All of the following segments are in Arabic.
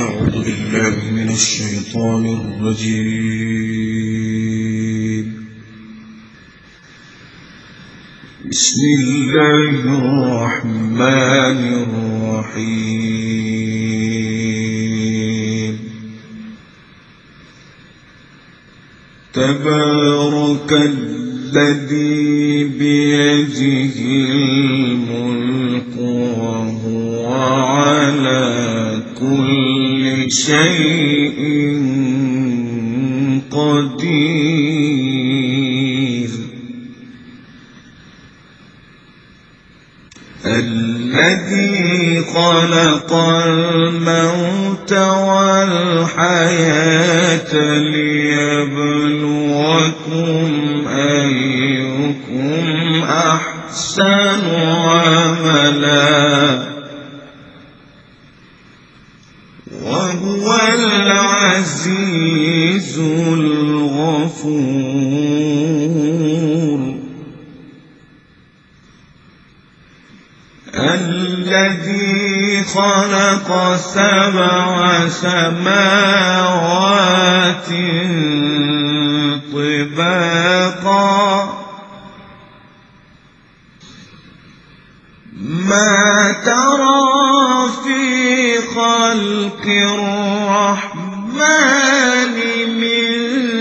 أعوذ بالله من الشيطان الرجيم. بسم الله الرحمن الرحيم. تبارك الذي بيده الملك وهو على كل شيء قدير. الذي خلق الموت والحياة ليبلوكم أيكم أحسن عملا وهو العزيز الغفور. الذي خلق 7 سماوات طباقا ما ترى في خلق الرحمن من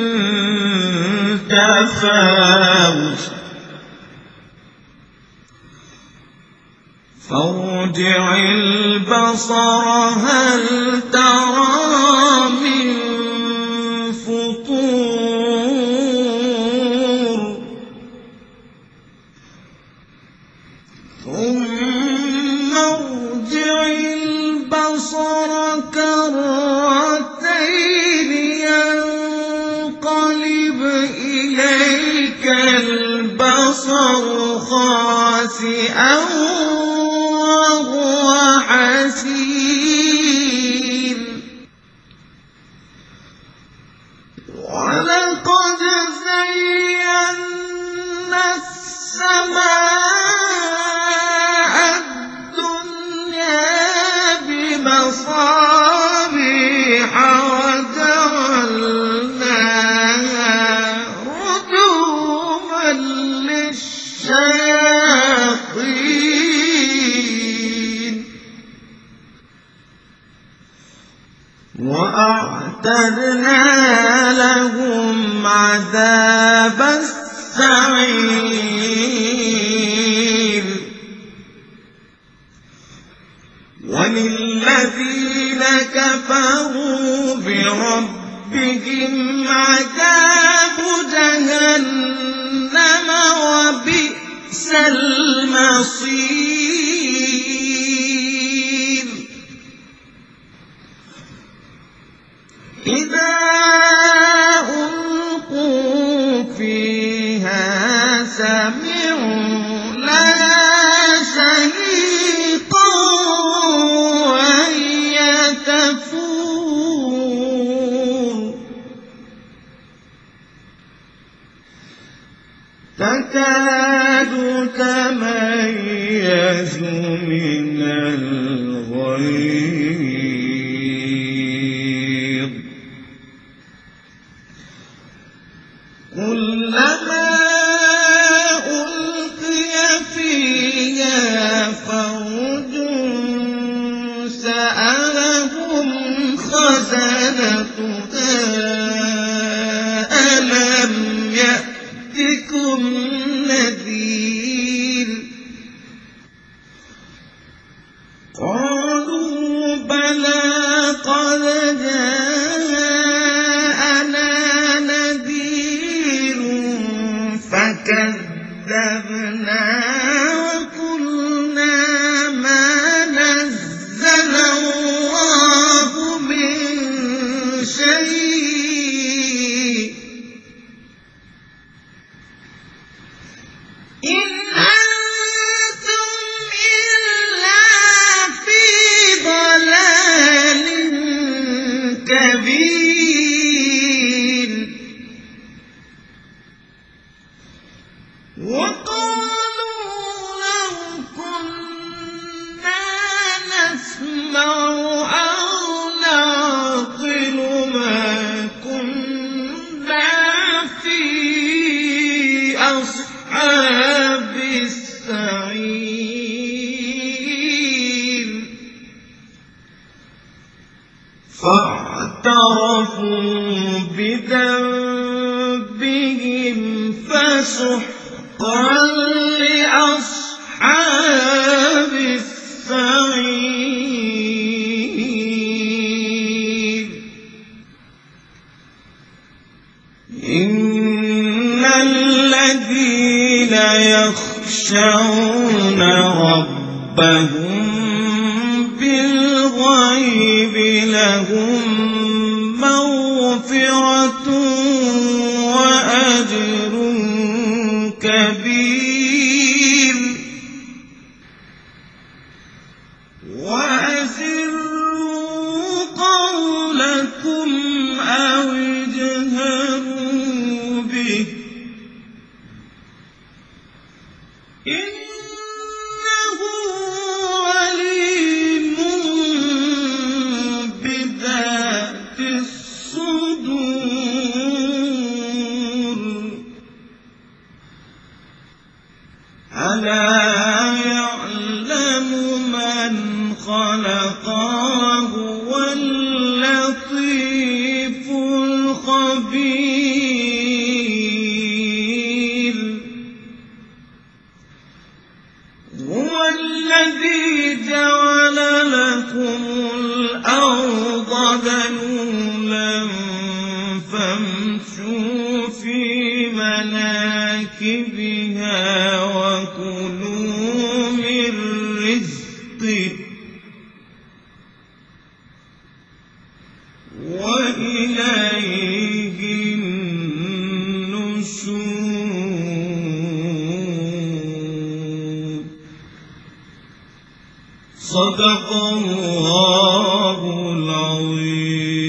تفاوت فارجع البصر هل ترى من فطور ثم ارجع البصر كرتين ينقلب إليك البصر خاسئا وهو حسير. ولقد زينا السماء الدنيا بمصابيح وجعلناها رجوما للشياطين وأعتدنا لهم عذاب السعير. وللذين كفروا بربهم عذاب جهنم وبئس المصير. إذا ألقوا فيها سمعوا لها شهيقا وهي تفور تكاد تميز من الغيظ كلما ألقي فيها فوج سألهم خزنتها ألم يأتكم نذير قالوا بلى قد جاءنا نذير فكذبنا وقلنا ما نزل الله من شيء إن أنتم إلا في ضلال كبير. وقالوا لو كنا نسمع أو نعقل بذنبهم فسحقا لأصحاب السعير إن الذين يخشون ربهم بالغيب لهم مغفرة وأجر كبير وأسروا قولكم أو اجهروا به إنه عليم بذات الصدور ألا يعلم من خلق وهو اللطيف الخبير هو الذي جعل لكم الأرض ذلولا فامشوا في مناكبها وكلوا من رزقه وإليه النشور صدق الله العظيم.